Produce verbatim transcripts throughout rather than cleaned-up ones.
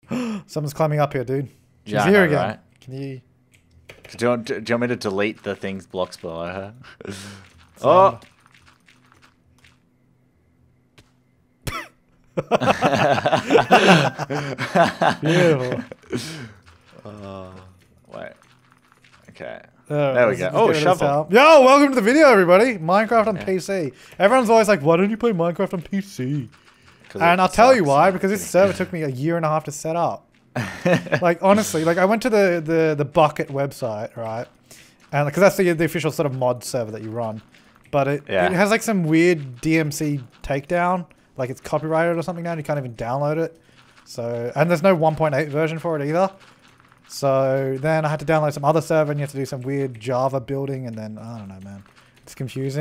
Someone's climbing up here, dude. She's Yeah, I here know, again. right? Can you? Do you, want, do you want me to delete the things blocks below her? So- oh! Beautiful. Uh, wait. Okay. Uh, There we let's go. just Oh, get rid of this shovel. towel. Yo, welcome to the video, everybody. Minecraft on Yeah. P C. Everyone's always like, why don't you play Minecraft on P C? 'Cause And it I'll tell you sucks. why, because this server took me a year and a half to set up. Like, honestly, like I went to the, the, the Bucket website, right? And because that's the, the official sort of mod server that you run. But it, Yeah. it has like some weird D M C takedown. Like it's copyrighted or something now and you can't even download it. So, and there's no one point eight version for it either. So then I had to download some other server and you have to do some weird Java building and then, I don't know, man. It's confusing.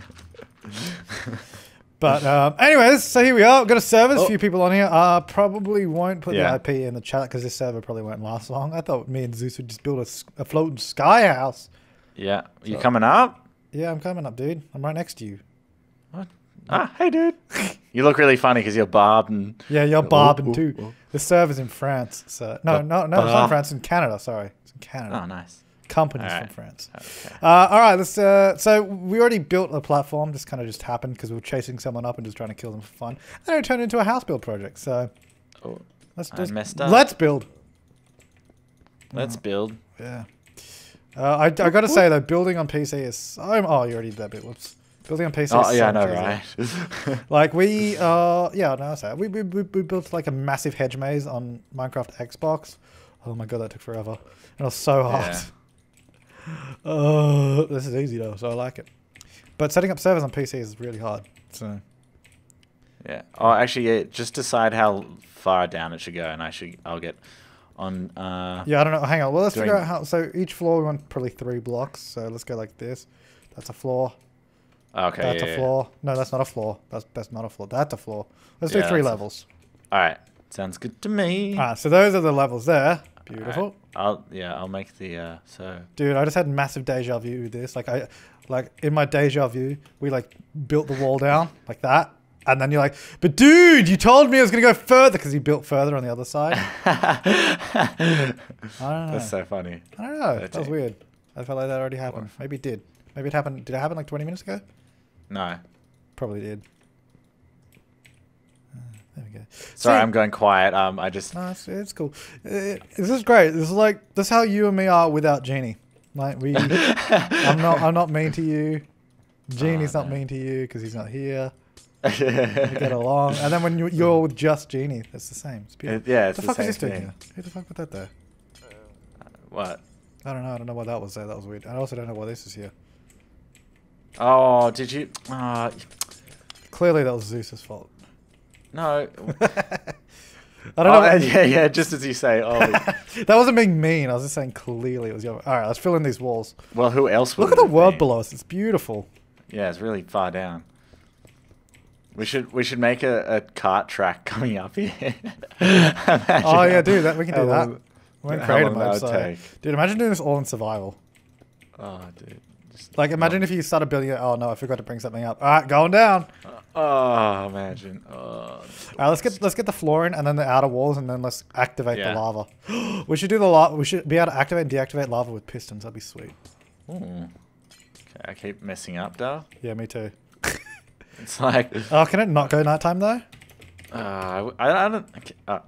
But um, anyways, so here we are. Got a server. There's a Oh. few people on here. Uh, probably won't put Yeah. the I P in the chat because this server probably won't last long. I thought me and Zeus would just build a, s- a floating sky house. Yeah. You So- coming up? Yeah, I'm coming up, dude. I'm right next to you. What? Ah, hey, dude. You look really funny because you're barbed and... Yeah, you're Oh, barbing oh, too. oh. The server's in France. So no, Ba- no, no, it's not in ba- France. It's in Canada. Sorry, it's in Canada. Oh, nice. Company's Alright. from France. Okay. Uh, all right, let's. Uh, so we already built a platform. This kind of just happened because we were chasing someone up and just trying to kill them for fun. And it turned into a house build project. So Oh, let's I just messed up. let's build. let's build. Yeah. Uh, I I got to say though, building on P C is so. Oh, you already did that bit. Whoops. Building on P C. Oh, is so yeah, I know, much easier. right? Like we, uh, yeah, no, I say we, we we we built like a massive hedge maze on Minecraft Xbox. Oh my god, that took forever. And it was so hard. Yeah. Oh, this is easy though, so I like it. But setting up servers on P C is really hard. So Yeah. Oh, actually, yeah, just decide how far down it should go, and I should. I'll get on. Uh, yeah, I don't know. Hang on. Well, let's Doing- figure out how. So each floor we want probably three blocks. So let's go like this. That's a floor. okay. That's yeah, a yeah. floor. No, that's not a floor. That's that's not a floor. That's a floor. Let's do Yeah, three that's a- levels. All right. Sounds good to me. Ah, so those are the levels there. Beautiful. Alright. I'll yeah. I'll make the uh. So. Dude, I just had massive deja vu with this. Like I, like in my deja vu, we like built the wall down like that, and then you're like, "But dude, you told me I was gonna go further because you built further on the other side." I don't know. That's so funny. I don't know. That was Okay. weird. I felt like that already happened. Maybe it did. Maybe it happened. Did it happen like twenty minutes ago? No. Probably did. Uh, there we go. Sorry, See- I'm going quiet. Um, I just. No, it's, it's cool. Uh, this is great. This is like this is how you and me are without Genie. Like we, I'm not. I'm not mean to you. Genie's Oh, not no. mean to you because he's not here. We get along. And then when you, you're with just Genie, it's the same. It's beautiful. It- yeah, it's the the fuck same is this doing thing. here? Who the fuck put that there? What? I don't know. I don't know why that was there. That was weird. I also don't know why this is here. Oh, did you? Uh, Clearly, that was Zeus's fault. no. I don't Oh, know. yeah, yeah. Just as you say. Oh, That wasn't being mean. I was just saying clearly it was your. All right, let's fill in these walls. well, who else would? Look at the it have world been? below us. It's beautiful. Yeah, it's really far down. We should we should make a, a cart track coming up here. Oh yeah, dude, that we can do that. We're in how creative long that mode, would so take. dude, imagine doing this all in survival. Oh, dude. Just, Like, imagine if you started building it. Oh no, I forgot to bring something up. All right, going down. Oh, imagine. Oh. All right, let's get let's get the floor in, and then the outer walls, and then let's activate Yeah. the lava. We should do the lava. We should be able to activate and deactivate lava with pistons. That'd be sweet. Ooh. Okay, I keep messing up, though. Yeah, me too. It's like. Oh, can it not go nighttime though? Uh, I, I don't. Okay, uh,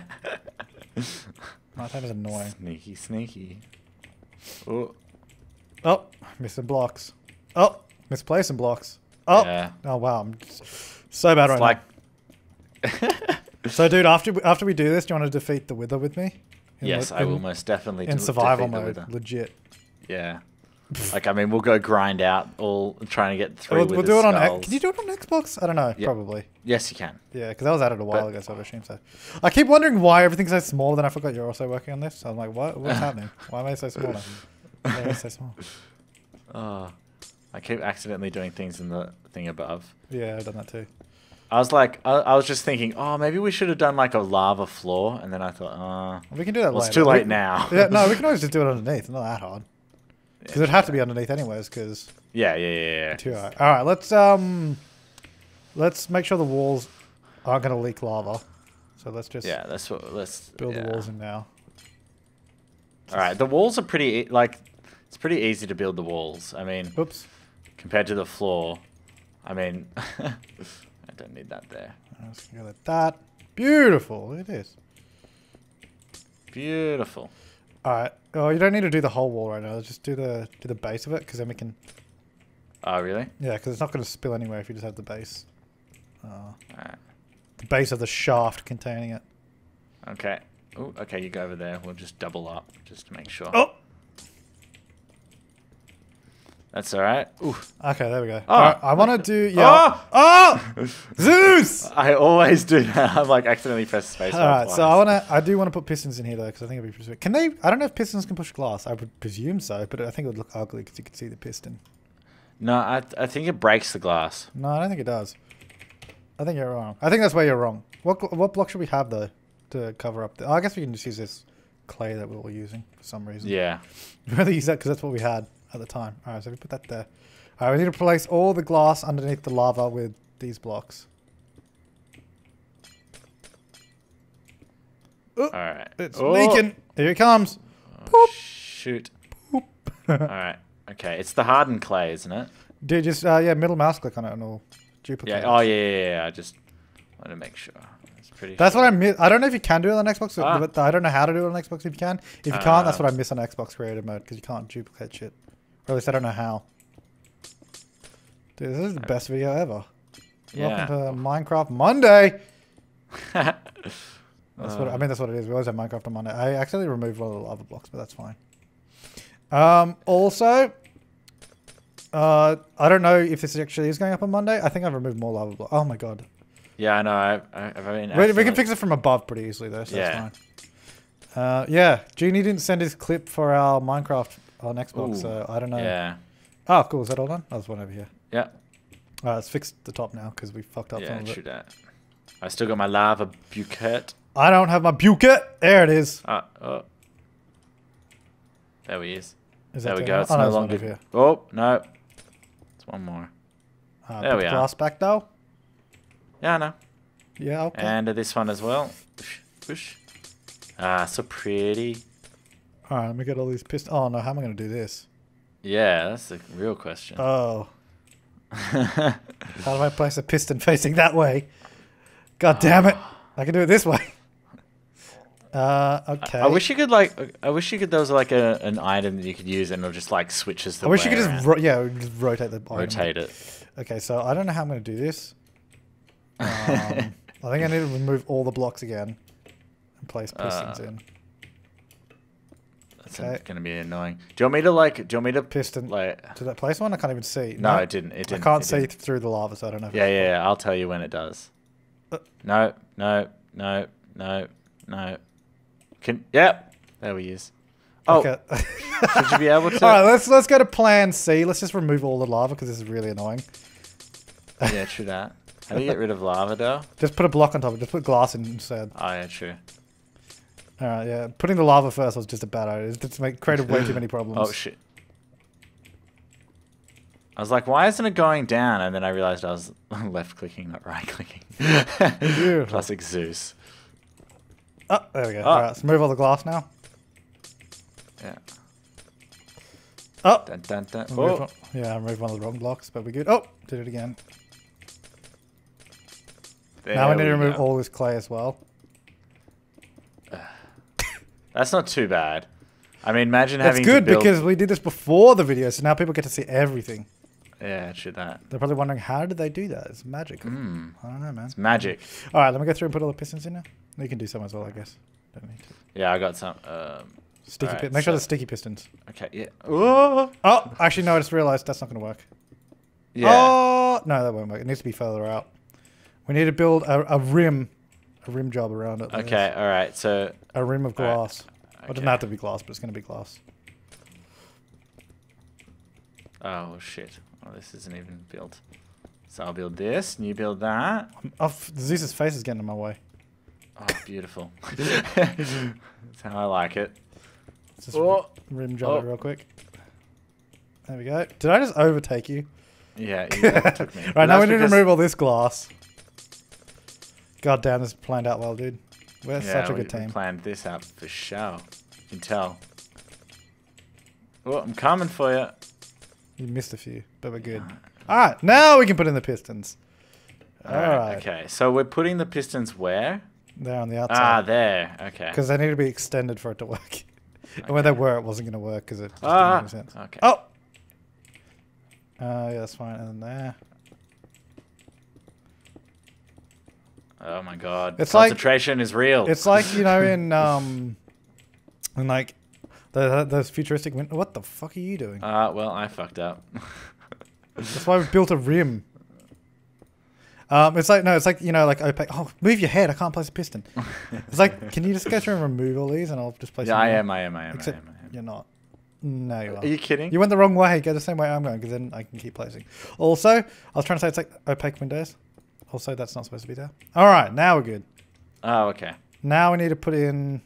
Nighttime is annoying. sneaky, sneaky. Oh. Oh, missing blocks. Oh, misplacing blocks. Oh, Yeah. oh wow, I'm so bad It's right like. now. So, dude, after we- after we do this, do you want to defeat the Wither with me? In Yes, the- I will in- most definitely. in de- survival defeat the mode, Wither. legit. Yeah. Like, I mean, we'll go grind out all trying to get three We'll, with we'll do it on. X- skulls. Can you do it on Xbox? I don't know. Yeah. Probably. Yes, you can. Yeah, because that was added a while But- ago, so I assume so. I keep wondering why everything's so small. Then I forgot you're also working on this. So I'm like, what? What's happening? Why am I so small now? Why am I so small? Oh, I keep accidentally doing things in the thing above. Yeah, I've done that too. I was like, I, I was just thinking, oh, maybe we should have done like a lava floor, and then I thought, uh, We can do that well, later. it's too late We- now. Yeah, no, we can always just do it underneath. It's not that hard. Because it'd have to be underneath anyways. Because Yeah, yeah, yeah, yeah. too hard. All right, let's um, let's make sure the walls aren't gonna leak lava. So let's just Yeah, that's what. Let's build yeah. the walls in now. All right, the walls are pretty e- like it's pretty easy to build the walls. I mean, Oops. compared to the floor, I mean, I don't need that there. Let's go like that. Beautiful. It is. Beautiful. All right. Oh, you don't need to do the whole wall right now. Let's just do the do the base of it, because then we can. Oh, really? Yeah, because it's not going to spill anywhere if you just have the base. Uh, All right. the base of the shaft containing it. Okay. Oh, okay. You go over there. We'll just double up just to make sure. Oh. That's all right. Ooh. Okay, there we go. Oh. All right, I want to do yeah. Oh, Zeus! I always do that. I'm like accidentally press space. All right, so I want to. I do want to put pistons in here though, because I think it'd be pretty sweet. Can they? I don't know if pistons can push glass. I would presume so, but I think it would look ugly because you could see the piston. No, I I think it breaks the glass. No, I don't think it does. I think you're wrong. I think that's where you're wrong. What what block should we have though to cover up? The, oh, I guess we can just use this clay that we were using for some reason. Yeah. We'd rather use that because that's what we had at the time. All right, so we put that there. All right, we need to place all the glass underneath the lava with these blocks. Oh, All right. it's Oh. leaking. Here it comes. Oh, shoot. All right. Okay. It's the hardened clay, isn't it? Dude, just uh, yeah, middle mouse click on it and it'll duplicate. Yeah. Oh, yeah, yeah, yeah. I just want to make sure. It's pretty. That's sure. what I miss. I don't know if you can do it on Xbox, Ah. but I don't know how to do it on Xbox if you can. If you can't, that's Uh. what I miss on Xbox creative mode, because you can't duplicate shit. Or at least I don't know how. Dude, this is the best video ever. Yeah. Welcome to Minecraft Monday. Uh, That's what I mean. That's what it is. We always have Minecraft on Monday. I actually removed one of the lava blocks, but that's fine. Um, also, uh, I don't know if this actually is going up on Monday. I think I've removed more lava blocks. Oh my god. Yeah, I know. I, I, I've been. We, we can fix it from above pretty easily though, so Yeah. that's fine. Uh, yeah, Genie didn't send his clip for our Minecraft on Xbox, Ooh. so I don't know. Yeah. Oh, cool. Is that all done? Oh, there's one over here. Yeah. Alright, let's fix the top now because we fucked up some Yeah. of it. True that. I still got my lava bucket. I don't have my bucket. There it is. Ah. Oh. There he is. Is There that we the go. one? It's Oh, no, no there's one longer. over here. Oh no. It's one more. Uh, There put we the are. glass back though. Yeah, I know. Yeah, okay. And this one as well. Push, push. Ah, so pretty. Alright, let me get all these pistons. Oh no, how am I going to do this? Yeah, that's the real question. Oh. How do I place a piston facing that way? God damn it. I can do it this way. Uh, okay. I wish you could like. I wish you could. There was like a an item that you could use, and it'll just like switches the. I wish you way could around. just, ro yeah, just rotate the item. rotate it. Okay, so I don't know how I'm going to do this. Um, I think I need to remove all the blocks again and place pistons Uh, in. That's Okay. going to be annoying. Do you want me to like? Do you want me to Piston. like? Did that place one? I can't even see. No, it didn't. It didn't. I can't it see didn't. through the lava, so I don't know. If Yeah, it's- yeah, yeah. I'll tell you when it does. Uh. No, no, no, no, no. Can yep. There he is. Oh, Okay. should you be able to? All right, let's let's go to Plan C. Let's just remove all the lava because this is really annoying. Yeah, true that. How do you get rid of lava though? Just put a block on top of it. Just put glass in instead. Oh yeah, true. All right, yeah. Putting the lava first was just a bad idea. It just make, created way too many problems. Oh shit. I was like, why isn't it going down? And then I realized I was left clicking, not right clicking. Beautiful. Classic Zeus. Oh, there we go. Oh. All right, let's move all the glass now. Yeah. Oh, Dun, dun, dun. remove Oh. one- yeah, I removed one of the wrong blocks, but we're good. Oh, did it again. now we need to remove go. all this clay as well. That's not too bad. I mean, imagine That's having good to build... because we did this before the video, so now people get to see everything. Yeah, true that. They're probably wondering, how did they do that? It's magic. Mm, I don't know, man. it's magic. All right, let me go through and put all the pistons in now. You can do some as well, I guess. Don't need to. Yeah, I got some. Um, Sticky. Alright, pi- Make sure so- the sticky pistons. okay, yeah. Oh, Oh, actually, no. I just realized that's not going to work. yeah. Oh, no, that won't work. It needs to be further out. We need to build a, a rim, a rim job around it. Okay, all right. So, A rim of Alright, glass. Well, it doesn't okay. have to be glass, but it's going to be glass. oh shit. Oh, this isn't even built. So I'll build this, and you build that. Oh, Zeus's face is getting in my way. Oh, beautiful. That's how I like it. Let's just Oh. rim job Oh. it real quick. There we go. Did I just overtake you? Yeah, you took me. Right, But now we that's need to because- remove all this glass. God damn, this planned out well, dude. We're Yeah, such a we, good we team. planned this out for sure. You can tell. Oh, I'm coming for you. You missed a few, but we're good. All right, now we can put in the pistons. All All right. right. Okay. So we're putting the pistons where? They're on the Ah, outside. there. Okay. Because they need to be extended for it to work. And when they were, it wasn't going to work because it just Ah. didn't make any sense. Okay. Oh! Uh, yeah, that's fine. And then there. Oh my god. It's like- Concentration is real. It's like, you know, in, um, in like, the, those futuristic win- What the fuck are you doing? Uh, well, I fucked up. That's why we've built a rim. Um, it's like, no, it's like, you know, like opaque. Oh, move your head. I can't place a piston. It's like, can you just go through and remove all these and I'll just place yeah, them I there? am, I am, I am, Except I am, I am. you're not. No, you are. Are you kidding? You went the wrong way. Go the same way I'm going because then I can keep placing. Also, I was trying to say it's like opaque windows. Also, that's not supposed to be there. All right, now we're good. Oh, okay. Now we need to put in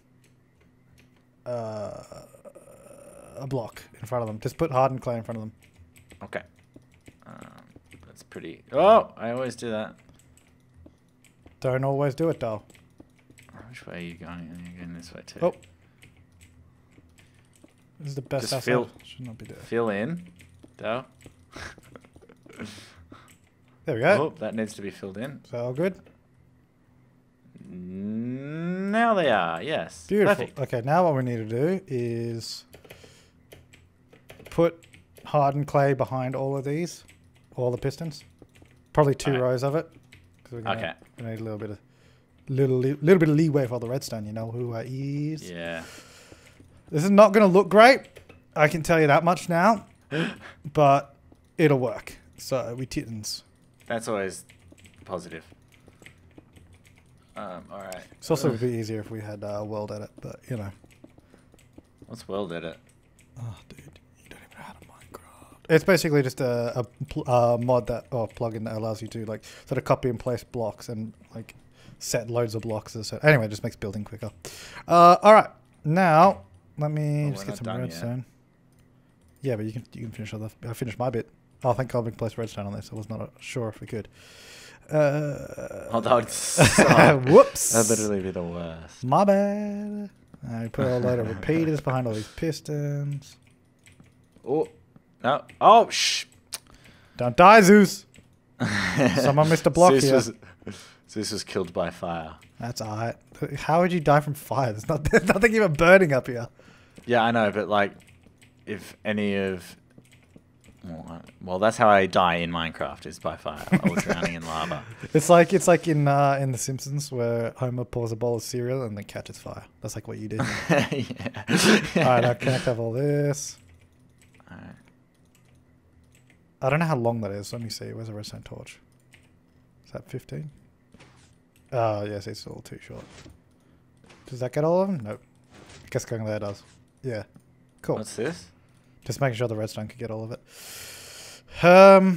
uh, a block in front of them. Just put hardened clay in front of them. Okay. Um, that's pretty... Oh, I always do that. Don't always do it, though. Which way are you going? You're going this way too. Oh. This is the best Just house fill- ever. Should not be there. Fill in. Dough. There we go. Oh, that needs to be filled in. So all good. Now they are, yes. Beautiful. Perfect. Okay, now what we need to do is put hardened clay behind all of these, all the pistons. Probably two Alright. rows of it. 'Cause we're gonna, Okay. We need a little bit of little little bit of leeway for the redstone. You know who I is. Yeah. This is not going to look great. I can tell you that much now. But it'll work. So we tittens. That's always positive. Um, alright. It's also a bit easier if we had uh, world edit, but you know. What's world edit? Oh, dude, you don't even know how to Minecraft. It's basically just a, a pl- uh, mod that or plugin that allows you to like sort of copy and place blocks and like set loads of blocks. As a, anyway, it just makes building quicker. Uh, all right, now let me Oh, just we're get not some done yet. redstone. Yeah, but you can you can finish other. I finished my bit. Oh, thank God we can place redstone on this. I was not uh, sure if we could. Uh, Oh, that would suck. whoops. That'd literally be the worst. My bad. I put a load of repeaters behind all these pistons. Oh, no. Oh, shh. Don't die, Zeus. Someone missed a block Zeus here. Was, Zeus was killed by fire. That's alright. How would you die from fire? There's, not, there's nothing even burning up here. Yeah, I know, but like, if any of... Well, I- well, that's how I die in Minecraft, is by fire, or drowning in lava. It's like it's like in uh, in The Simpsons where Homer pours a bowl of cereal and then catches fire. That's like what you did. yeah. Alright, now connect up all this. Alright. I don't know how long that is. Let me see. Where's a redstone torch? Is that fifteen? Oh, yes, it's all too short. Does that get all of them? Nope. I guess going there does. Yeah. Cool. What's this? Just making sure the redstone could get all of it. Um,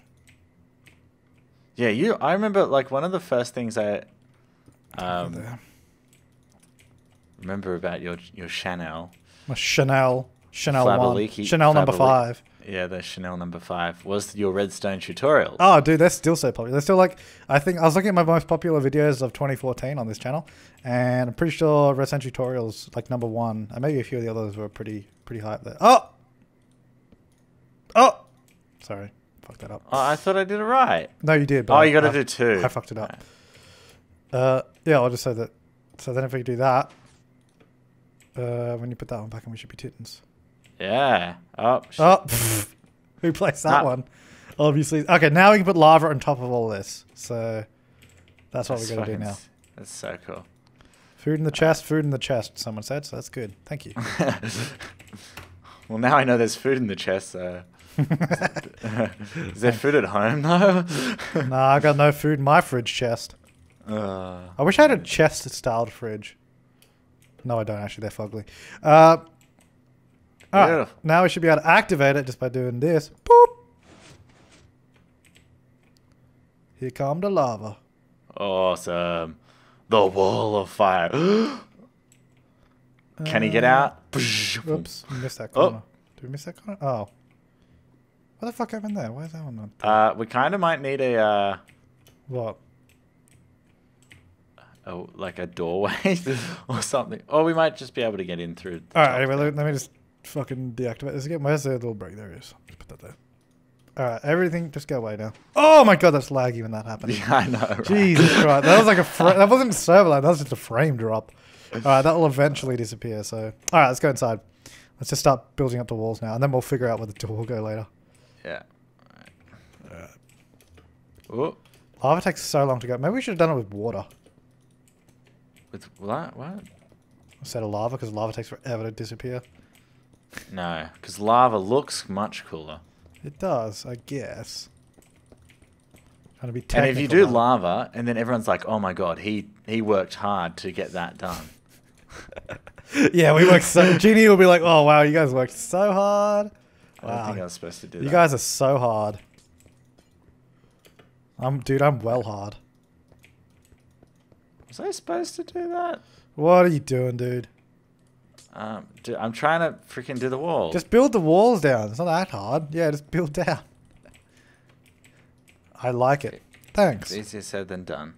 Yeah, you. I remember like one of the first things I um, there. remember about your your Chanel. My Chanel, Chanel one, Faberlici- Chanel number Faberli- five. Yeah, the Chanel number five was your redstone tutorial. Oh, dude, they're still so popular. They're still like, I think I was looking at my most popular videos of twenty fourteen on this channel, and I'm pretty sure redstone tutorials like number one, and maybe a few of the others were pretty pretty high up there. Oh, oh, sorry, fucked that up. Oh, I thought I did it right. No, you did. But Oh, I- you got to I- do two. I fucked it up. Uh, yeah, I'll just say that. So then if we do that, uh, when you put that one back in, we should be tittens. Yeah. Oh. sh- Oh, who placed that Ah. one? Obviously. Okay, now we can put lava on top of all this. So that's what that's we're going to do fucking now. s- That's so cool. Food in the chest, food in the chest, someone said. So that's good. Thank you. Well, now I know there's food in the chest. So. Is there food at home though? Nah, I got no food in my fridge chest. Uh, I wish I had a chest-styled fridge. No, I don't actually. They're fugly. Uh, all right, Beautiful. now we should be able to activate it just by doing this. Boop. Here come the lava. Awesome. The wall of fire. Can he get Uh, out? Oops, we missed that Oh. corner. Did we miss that corner? Oh. What the fuck happened there? Why is that one not? Uh, we kind of might need a uh, What? a like a doorway or something. Or we might just be able to get in through. the All top right, anyway, there. let, let me just fucking deactivate this again. Where's the little break? There it is. Just put that there. All right, everything, just go away now. Oh my god, that's laggy when that happened. Yeah, I know. Right? Jesus Christ, that was like a fra- that wasn't server lag. That was just a frame drop. All right, that will eventually disappear. So, all right, let's go inside. Let's just start building up the walls now, and then we'll figure out where the door will go later. Yeah. Oh, Lava takes so long to go. Maybe we should have done it with water with what? What? instead of lava, because lava takes forever to disappear. No, because lava looks much cooler. It does, I guess. Trying to be And technical. if you do now. lava, and then everyone's like, "Oh my god, he he worked hard to get that done." Yeah, we worked so. Genie will be like, "Oh wow, you guys worked so hard." I don't Wow, think I was supposed to do you that. guys are so hard. I'm, dude, I'm well hard. Was I supposed to do that? What are you doing, dude? Um, dude, I'm trying to freaking do the wall. Just build the walls down. It's not that hard. Yeah, just build down. I like it. Thanks. It's easier said than done.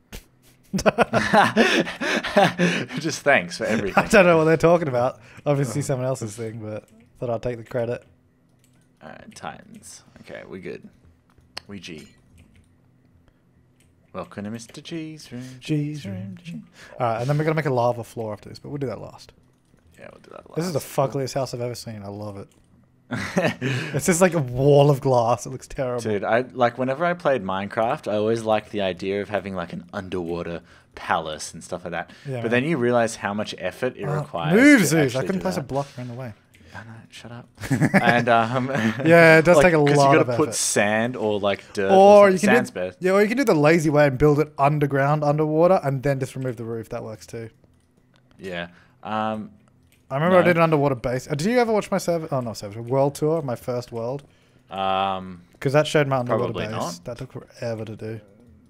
Just thanks for everything. I don't know what they're talking about. Obviously someone else's thing, but thought I'd take the credit. Alright, Titans. Okay, we good. We G. Welcome to Mister G's room. G's room. G. Alright, and then we're going to make a lava floor after this, but we'll do that last. Yeah, we'll do that last. This is the fuckliest house I've ever seen. I love it. It's just like a wall of glass. It looks terrible. Dude, I like whenever I played Minecraft, I always liked the idea of having like an underwater palace and stuff like that. Yeah, but man. then you realize how much effort it Uh, requires. move, to Zeus. actually I couldn't do place a that. block in the way. I know, shut up. And um, Yeah, it does take a because lot you of gotta put effort. sand or like dirt Or or you can sand's do, best. yeah, or you can do the lazy way and build it underground, underwater, and then just remove the roof. That works too. Yeah. Um, I remember I No. did an underwater base. Uh, did you ever watch my server? Oh, not server. World tour, my first world, um, because that showed my underwater Probably base. not. That took forever to do.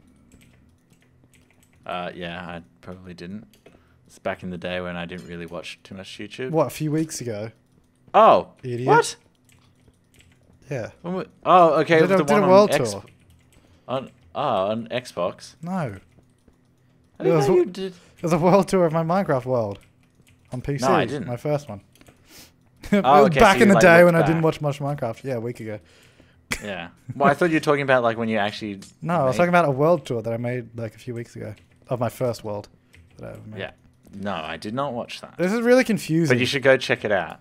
uh, yeah, I probably didn't. It's back in the day when I didn't really watch too much YouTube. What, a few weeks ago? Oh, Idiot. what? Yeah. When we- oh, okay. Did a- the did a one on world X- tour. On oh, on Xbox. No. I It didn't was know wh- you did. It was a world tour of my Minecraft world on P C. No, I didn't. My first one. It Oh, was okay, back so in you, the like, day looked when I didn't back. watch much Minecraft. Yeah, a week ago. Yeah. Well, I thought you were talking about like when you actually. No, I was made- talking about a world tour that I made like a few weeks ago of my first world that I ever made. Yeah. No, I did not watch that. This is really confusing. But you should go check it out.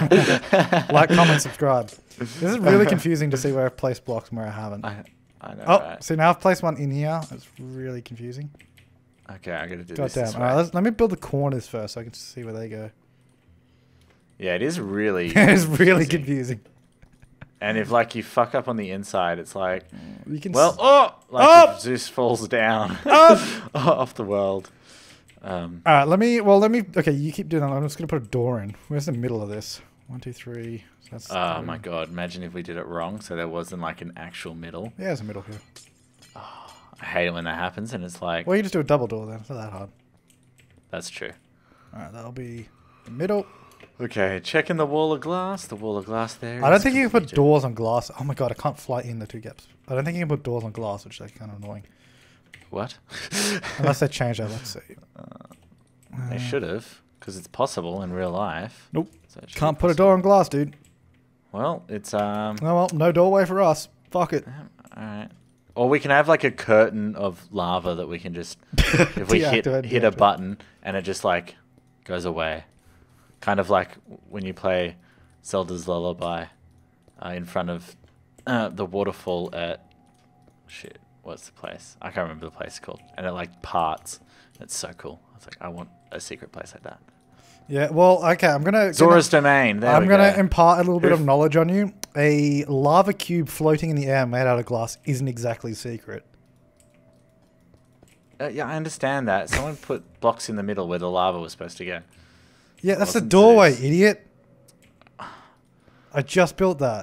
Like, comment, subscribe. This is really confusing to see where I've placed blocks and where I haven't. I, I know. Oh, right? see now I've placed one in here. It's really confusing. Okay, I gotta do God this. damn. this All way. right, let's, let me build the corners first so I can see where they go. Yeah, it is really. It's really confusing. confusing. And if like you fuck up on the inside, it's like, You can well, s- oh, like Oh! if Zeus falls down Oh! off the world. Um, All right, let me. Well, let me. Okay, you keep doing that. I'm just gonna put a door in. Where's the middle of this? One, two, three. So that's oh three. my god! Imagine if we did it wrong, so there wasn't like an actual middle. Yeah, there's a middle here. I hate it when that happens, and it's like, Well, you just do a double door then. It's not that hard. that's true. All right, that'll be the middle. Okay, checking the wall of glass. The wall of glass there. I don't is think you can put completed. doors on glass. Oh my god, I can't fly in the two gaps. I don't think you can put doors on glass, which is like kind of annoying. What? Unless they change that. Let's see. They Uh, should have, because it's possible in real life. Nope. So it should Can't be put a possible. door on glass, dude. Well, it's um. Oh well, no doorway for us. Fuck it. All right. Or we can have like a curtain of lava that we can just, if we hit Deactivate, hit a deactivate. button and it just like goes away, kind of like when you play Zelda's Lullaby, uh, in front of uh, the waterfall at shit. What's the place? I can't remember the place called. And it like parts. It's so cool. I was like, I want a secret place like that. Yeah. Well, okay. I'm gonna. Zora's Domain. There I'm we gonna go. impart a little bit of Who've- knowledge on you. A lava cube floating in the air made out of glass isn't exactly secret. Uh, yeah, I understand that. Someone put blocks in the middle where the lava was supposed to go. Yeah, that's the Wasn't doorway, Zeus. idiot. I just built that.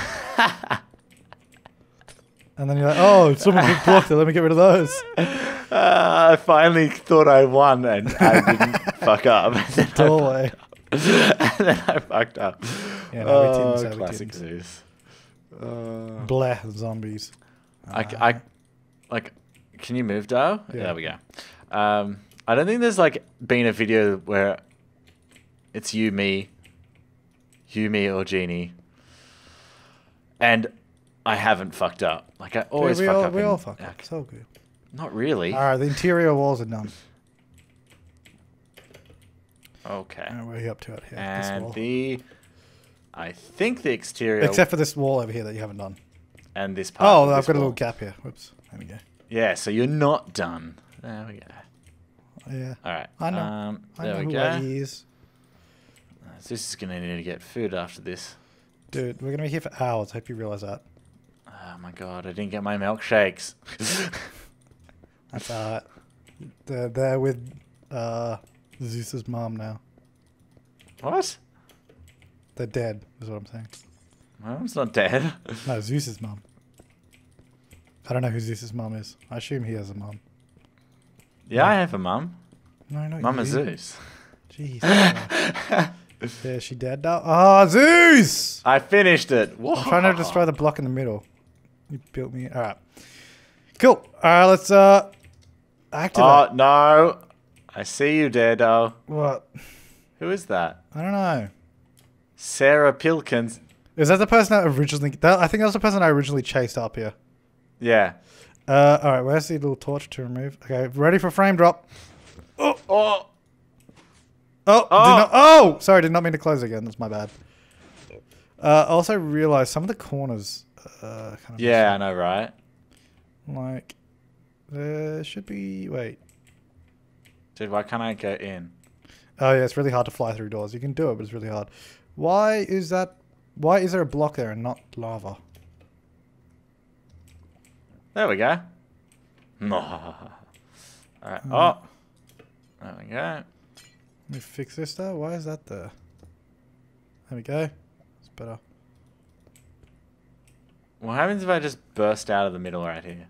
And then you're like, oh, someone put block there. Let me get rid of those. Uh, I finally thought I won and I didn't fuck up. And then I Doorway. fucked up. And then I fucked up. Yeah, no, we oh, didn't, so we classic didn't. Zeus. Uh, Bleh, zombies. I, Uh, I, like, can you move, Doe? Yeah. There we go. Um, I don't think there's like been a video where it's you, me, you, me, or Genie, and I haven't fucked up. Like I always Dude, we fuck all, up. We in- all fuck up. like, It's all good. Not really. All right, the interior walls are done. Okay. All right, where are you up to out here? This And wall. the, I think the exterior. Except for this wall over here that you haven't done. and this part. Oh, of I've this got a wall. little gap here. Whoops. There we go. Yeah, so you're not done. There we go. Yeah. All right. I know. Um, I there know we who go. Eddie is. So this is gonna need to get food after this. Dude, we're gonna be here for hours. I hope you realize that. Oh my god, I didn't get my milkshakes. That's alright. They're there with uh, Zeus's mom now. What? They're dead, is what I'm saying. My mom's not dead. No, Zeus's mom. I don't know who Zeus's mom is. I assume he has a mom. Yeah, I have a mum. No, not Mama you. Zeus. Jeez. Yeah, she dead now. Ah, Zeus! I finished it. Whoa. I'm trying to destroy the block in the middle. You built me. All right. Cool. All right, let's uh activate. Oh no! I see you, Daredevil. What? Who is that? I don't know. Sarah Pilkins. Is that the person that originally? That, I think that was the person I originally chased up here. Yeah. Uh, all right. Where's the little torch to remove? Okay, ready for frame drop. Oh, Oh. oh, Oh. did not, oh! Sorry, did not mean to close again. That's my bad. Uh, I also realized some of the corners. Uh, kind of Yeah, I know, right? like there should be. Wait. Dude, why can't I go in? Oh yeah, it's really hard to fly through doors. You can do it, but it's really hard. Why is that? Why is there a block there and not lava? There we go. No. Alright. Hmm. Oh. There we go. Let me fix this though. Why is that there? There we go. It's better. What happens if I just burst out of the middle right here?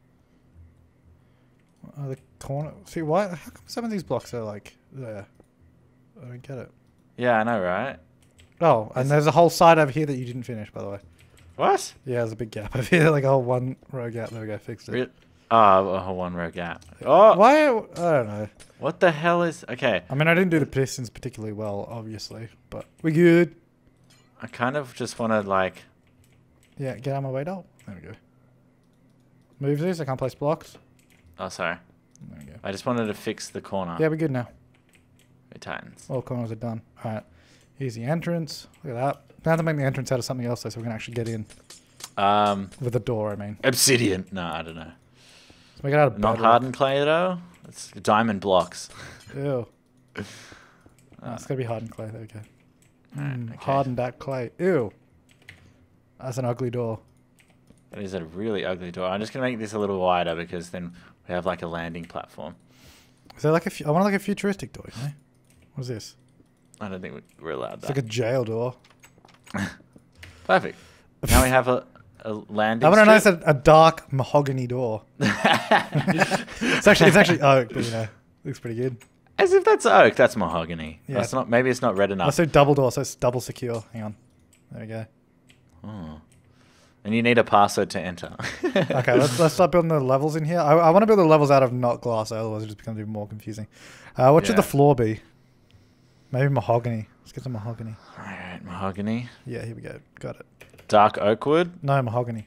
Oh, the corner. See why? How come some of these blocks are like there? I don't get it. Yeah, I know, right? Oh, and there's a whole side over here that you didn't finish, by the way. What? Yeah, there's a big gap over here, like a whole one row gap. There we go, fixed it. Re- Oh, a one row gap. Oh, Why? I don't know. what the hell is... Okay, I mean, I didn't do the pistons particularly well, obviously, but we good. I kind of just want to, like... Yeah, get out of my way, doll. There we go. Move this. I can't place blocks. Oh, sorry. There we go. I just wanted to fix the corner. Yeah, we're good now. It tightens. All corners are done. All right. Here's the entrance. Look at that. Now I have to make the entrance out of something else, though, so we can actually get in. Um, With a door, I mean. obsidian. No, I don't know. Let's make it out of Not bedrock. hardened clay, though. It's diamond blocks. Ew. Oh, it's going to be hardened clay. There we go. Alright, Mm, okay. Hardened that clay. Ew. That's an ugly door. That is a really ugly door. I'm just going to make this a little wider because then we have, like, a landing platform. Is there like a... fu- I want like a futuristic door, you know? What's this? I don't think we're allowed It's that. like a jail door. Perfect. Now we have a, a landing I want to know it's strip. a, a dark mahogany door. It's actually it's actually oak, but you know, looks pretty good. As if that's oak, that's mahogany. Yeah. That's not. Maybe it's not red enough. Also double door, so it's double secure. Hang on. There we go. Oh. And you need a password to enter. Okay, let's let's start building the levels in here. I, I want to build the levels out of not glass, otherwise it just becomes even more confusing. Uh, what should Yeah. the floor be? Maybe mahogany. Let's get some mahogany. Alright, mahogany. Yeah, here we go. Got it. Dark oak wood. No mahogany.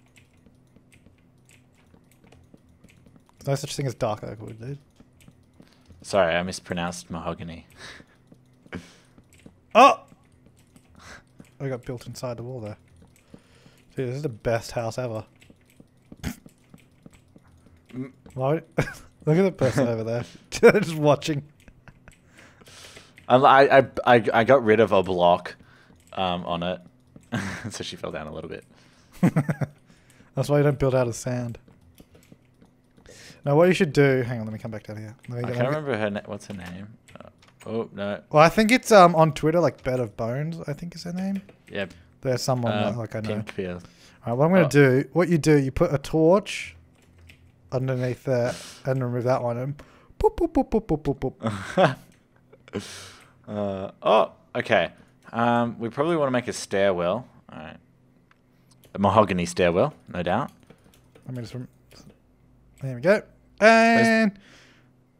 There's no such thing as dark oak wood, dude. Sorry, I mispronounced mahogany. Oh! I got built inside the wall there. Dude, this is the best house ever. Mm. Why? Look at the person over there, just watching. I, I, I, I got rid of a block um, on it, so she fell down a little bit. That's why you don't build out of sand. Now, what you should do? Hang on, let me come back down here. Let me I get- can't let me- remember her. Na- what's her name? Uh, oh no. Well, I think it's um on Twitter, like Bed of Bones. I think is her name. Yeah. There's someone uh, that, like I know. Pink peel. All right, what I'm gonna Oh. do? What you do? You put a torch underneath there and remove that one. And boop boop boop boop boop boop boop. uh, oh, okay. Um, we probably want to make a stairwell. All right. A mahogany stairwell, no doubt. Let me just. Rem- there we go. And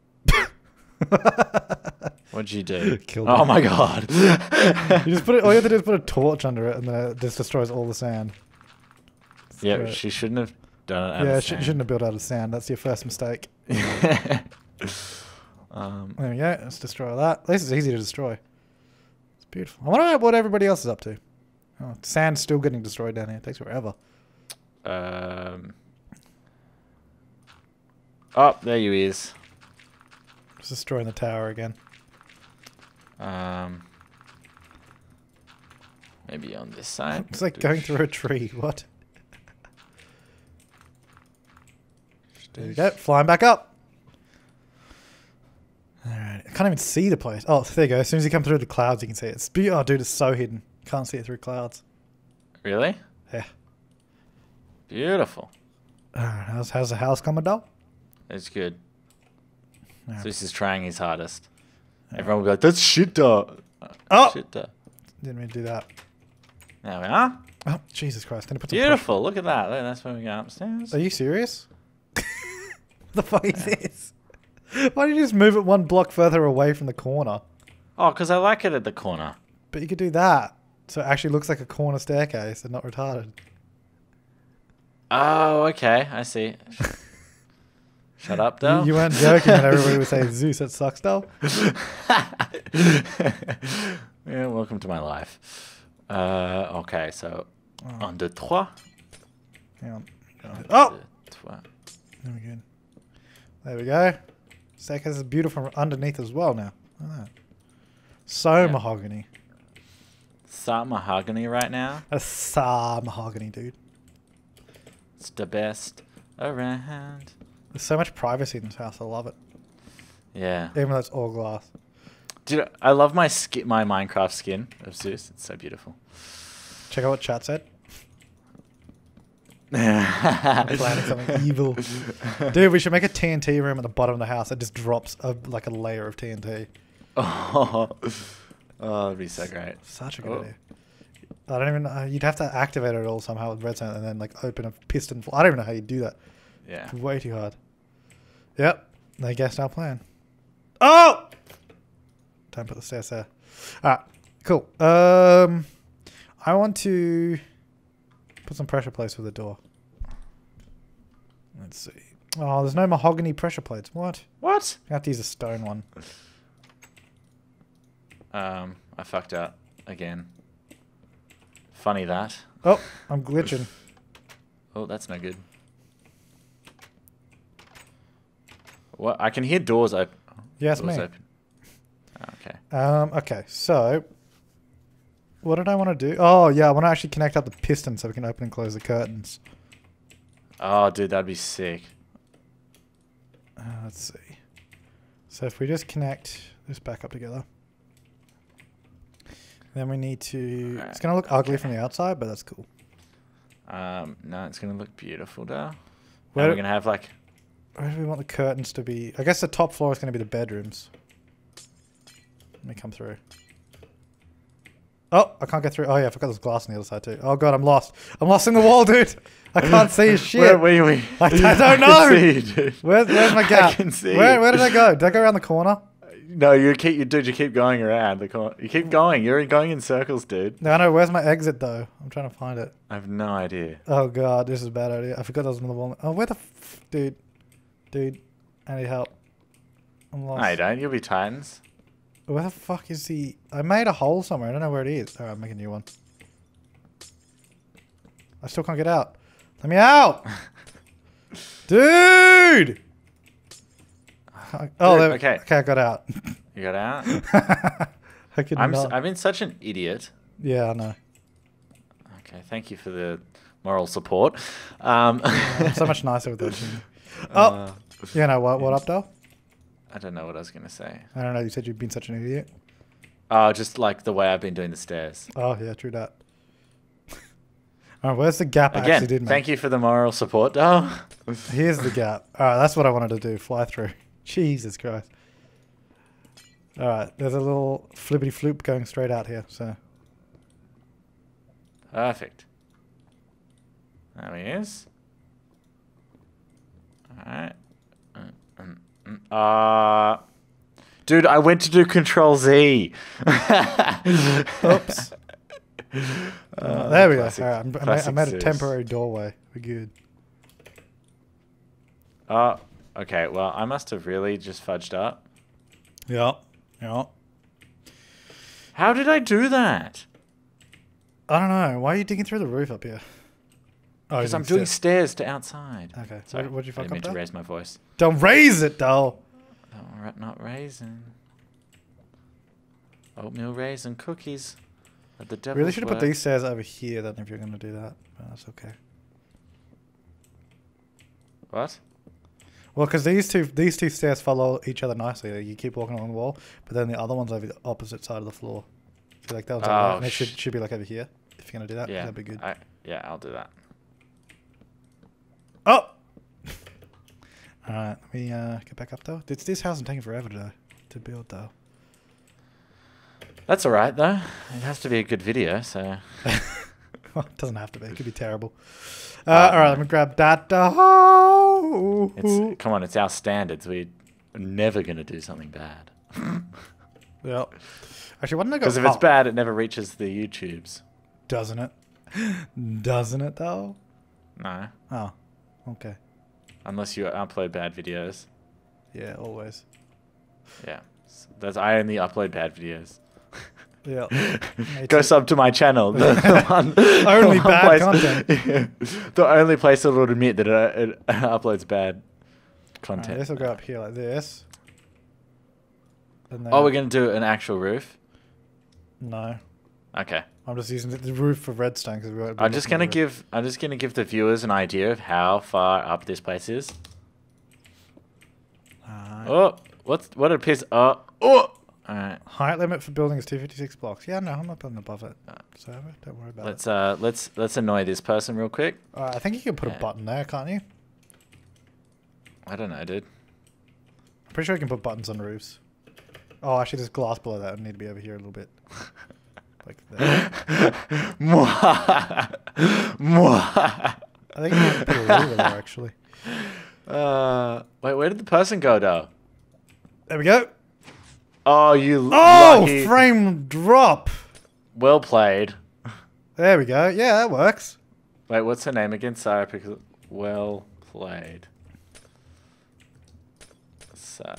What'd you do? Killed Oh it. my god. You just put it. All you have to do is put a torch under it, and then it just destroys all the sand. Yeah, Great. she shouldn't have done it. Out Yeah, of sh- you shouldn't have built out of sand. That's your first mistake. sand. um, There we go. Let's destroy that. At least it's easy to destroy. It's beautiful. I wonder what everybody else is up to. Oh, sand's still getting destroyed down here. It takes forever. um. Oh, there you is. Just destroying the tower again. Um. Maybe on this side. It's like going through a tree. What? There we go. Flying back up. Alright. I can't even see the place. Oh, there you go. As soon as you come through the clouds, you can see it. It's be- oh, dude, it's so hidden. Can't see it through clouds. Really? Yeah. Beautiful. Alright, how's, how's the house coming down? It's good. Alright. Zeus is trying his hardest. Everyone will be like, that's shit, though. Oh! Shit, though. Didn't mean to do that. There we are. Oh, Jesus Christ. Can I put some Beautiful. Look at that. Look, that's when we go upstairs. Are you serious? The fuck is this? Why don't you just move it one block further away from the corner? Oh, because I like it at the corner. But you could do that. So it actually looks like a corner staircase and not retarded. Oh, okay. I see. Shut up, You, though. you weren't joking when everybody was saying Zeus, that sucks, though. Yeah, welcome to my life. Uh, okay, so Oh, un, deux, trois. hang on. Un, Oh! deux, trois. There we go. There we go. Staircase is beautiful from underneath as well now. Look at that. So Yeah. mahogany. Some mahogany right now. That's so mahogany, dude. It's the best around. There's so much privacy in this house. I love it. Yeah. Even though it's all glass. Dude, I love my skin, my Minecraft skin of Zeus. It's so beautiful. Check out what chat said. I'm planning something evil. Dude, we should make a T N T room at the bottom of the house that just drops a, like a layer of T N T. Oh, oh, that'd be so great. Such a good Oh. idea. I don't even know. You'd have to activate it all somehow with redstone and then like open a piston. Fl- I don't even know how you do that. Yeah. It's way too hard. Yep. They guessed our plan. Oh! Don't put the stairs there. Alright. Cool. Um, I want to put some pressure plates for the door. Let's see. Oh, there's no mahogany pressure plates. What? What? I have to use a stone one. Um, I fucked up again. Funny that. Oh, I'm glitching. Oh, that's no good. What? I can hear doors open. Yes, doors me. open. Oh, okay. Um, okay, so what did I want to do? Oh, yeah, I want to actually connect up the piston so we can open and close the curtains. Oh, dude, that'd be sick. Uh, let's see. So if we just connect this back up together, then we need to. It's going to look ugly from the outside, but that's cool. Um, no, it's gonna look beautiful, though. Where- And we're gonna have like. Where do we want the curtains to be? I guess the top floor is going to be the bedrooms. Let me come through. Oh, I can't get through. Oh, yeah, I forgot there's glass on the other side, too. Oh, God, I'm lost. I'm lost in the wall, dude. I can't see shit. Where were we? I, I don't I know. can see, dude. Where's, where's my gap? I can see. Where, where did I go? Did I go around the corner? No, you keep, you dude. You keep going around the corner. You keep going. You're going in circles, dude. No, no, where's my exit, though? I'm trying to find it. I have no idea. Oh, God, this is a bad idea. I forgot there was another wall. Oh, where the f... Dude. Dude, I need help. I'm lost. No, you don't. You'll be Titans. Where the fuck is the... I made a hole somewhere. I don't know where it is. Alright, make a new one. I still can't get out. Let me out! Dude! Oh, Dude, there, okay. okay, I got out. You got out. I could I'm. S- not. I've been such an idiot. Yeah, I know. Okay, thank you for the moral support. Um, I'm so much nicer with those. Oh, uh, you know what? What up, Dale? I don't know what I was gonna say. I don't know. You said you've been such an idiot. Oh, just like the way I've been doing the stairs. Oh, yeah, true that. Alright, where's the gap I Again, actually did make? thank you for the moral support, though. Here's the gap. Alright, that's what I wanted to do. Fly through. Jesus Christ. Alright, there's a little flippity floop going straight out here, so. Perfect. There he is. Alright. Uh, Dude, I went to do Control Z. Oops. Uh, there we classic- go. All right, I'm, I'm, classic I'm at a Zeus. temporary doorway. We're good. Oh, okay. Well, I must have really just fudged up. Yeah. Yeah. How did I do that? I don't know. Why are you digging through the roof up here? Oh, Because you're I'm doing stairs. stairs to outside. Okay. Sorry, What, what'd you I fuck didn't mean up to there? raise my voice. Don't raise it, though. Oh, ra- not raisin. Oatmeal raisin cookies. At the devil's Really should have put work. these stairs over here then if you're going to do that. But that's okay. What? Well, because these two these two stairs follow each other nicely. Like, you keep walking along the wall, but then the other one's over the opposite side of the floor. So like that one's over Oh, there, and it should sh- should be like over here. If you're gonna do that, Yeah. that'd be good. I, yeah, I'll do that. Oh. All right, let me uh, get back up though. This this house is taking forever to to build though. That's alright though. It has to be a good video, so. Well, it doesn't have to be. It could be terrible. Uh, Uh, all right, let me grab that. Oh. It's, come on, it's our standards. We're never going to do something bad. Yeah. Actually, why didn't I go? Because if it's up? bad, it never reaches the YouTubes. Doesn't it? Doesn't it though? No. Oh. Okay. Unless you upload bad videos. Yeah, always. Yeah. S- That's, I only upload bad videos. Yeah. Go sub to my channel. The, the one, Only the one bad place- content. The only place it will admit that it, it uploads bad content. Alright, this will go up here like this. And then, Oh, we're going to do an actual roof? No. Okay. I'm just using the, the roof for redstone because we're. I'm just gonna give I'm just gonna give the viewers an idea of how far up this place is. Alright. Oh, what's what appears? Oh, oh. All right. Height limit for building is two hundred fifty-six blocks. Yeah, no, I'm not building above it. So don't worry about Let's it. uh let's let's annoy this person real quick. Alright, I think you can put Yeah. a button there, can't you? I don't know, dude. I'm pretty sure you can put buttons on roofs. Oh, actually, there's glass below that. I need to be over here a little bit. Like that. Mwah. Mwah. I think you can put a lever there, actually. Uh, wait, where did the person go, though? There we go. Oh, you Oh, lucky. frame drop. Well played. There we go. Yeah, that works. Wait, what's her name again? Sarah Pickle. Well played. Sarah.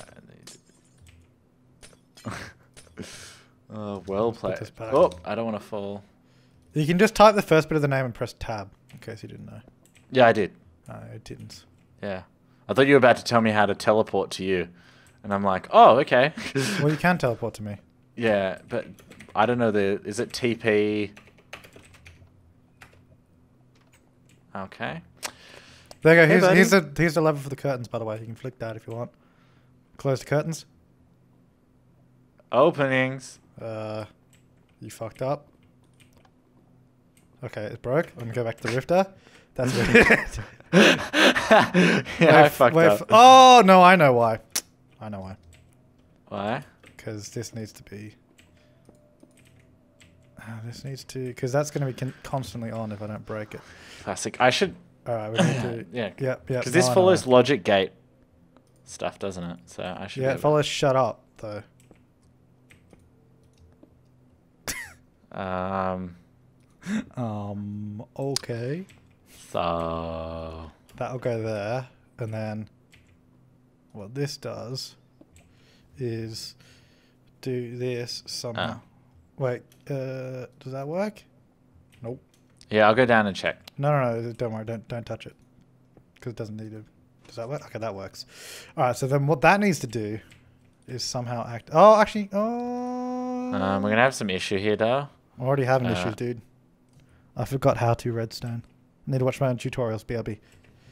Oh, well Put played. this back. Oh, I don't want to fall. You can just type the first bit of the name and press tab, in case you didn't know. Yeah, I did. No, it didn't. Yeah. I thought you were about to tell me how to teleport to you. And I'm like, oh, okay. Well, you can teleport to me. Yeah, but I don't know the... Is it T P? Okay. There you go. Hey, Here's, buddy. here's, the, here's the lever for the curtains, by the way. You can flick that if you want. Close the curtains. Openings. Uh, you fucked up. Okay, it broke. Let me go back to the rifter. That's weird. Yeah, Wait, I f- fucked wait, up. f- Oh, no, I know why. I know why. Why? Because this needs to be... Uh, this needs to... Because that's going to be con constantly on if I don't break it. Classic. I should... Alright, we need to... Yeah. Yep, yep. Because no, this I know follows why. logic gate stuff, doesn't it? So I should. Yeah, be it able- follows shut up, though. Um. Um, okay. So. That'll go there, and then what this does is do this somehow. Ah. Wait, uh, does that work? Nope. Yeah, I'll go down and check. No, no, no, don't worry, don't don't touch it, because it doesn't need to. Does that work? Okay, that works. All right, so then what that needs to do is somehow act. Oh, actually, oh. Um, we're gonna have some issue here, though. I'm already having uh, issues, dude. I forgot how to redstone. I need to watch my own tutorials, B R B.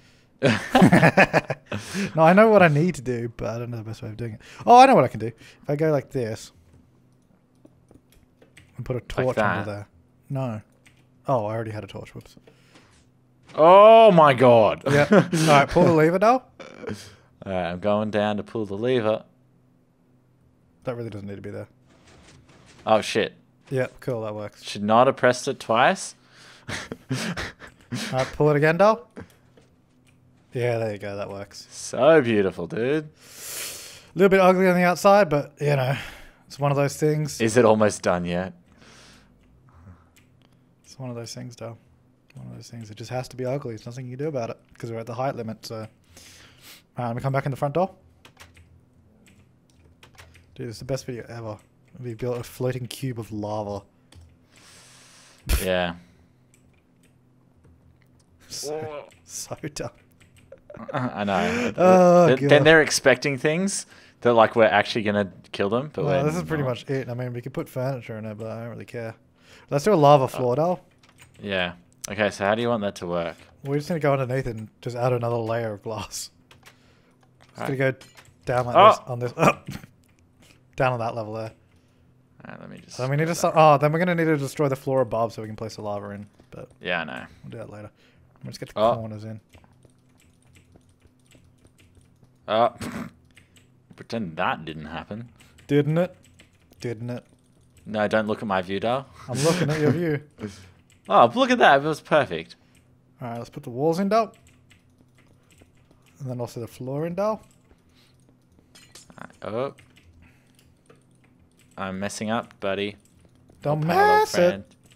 No, I know what I need to do, but I don't know the best way of doing it. Oh, I know what I can do. If I go like this and put a torch under that? there. No. Oh, I already had a torch. Whoops. Oh my god. Yeah. All right, pull the lever now. Alright, I'm going down to pull the lever. That really doesn't need to be there. Oh shit. Yeah, cool. That works. Should not have pressed it twice. All right, pull it again, Dal. Yeah, there you go. That works. So beautiful, dude. little bit ugly on the outside, but you know, it's one of those things. Is it almost done yet? It's one of those things, though. One of those things. It just has to be ugly. There's nothing you can do about it because we're at the height limit. So, alright, let me come back in the front door. Dude, it's the best video ever. We built a floating cube of lava. Yeah. So, so dumb. I know. Oh, Th- God. then they're expecting things that like we're actually gonna kill them, but Well, we're this is pretty not. much it. I mean, we could put furniture in it, but I don't really care. Let's do a lava floor, though. Yeah. Okay, so how do you want that to work? We just need to go underneath and just add another layer of glass. Just Alright. gonna go down like Oh! this on this. Down on that level there. Alright, let me just. So we need to start. Oh, then we're gonna need to destroy the floor above so we can place the lava in. But Yeah, I know. we'll do that later. Let's get the Oh. corners in. Oh. Pretend that didn't happen. Didn't it? Didn't it? No, don't look at my view dial. I'm looking at your view. Oh, look at that. It was perfect. All right, let's put the walls in, Dal. And then also the floor in, Dal. Alright, oh. I'm messing up, buddy. Don't Oh, pal, mess friend. it.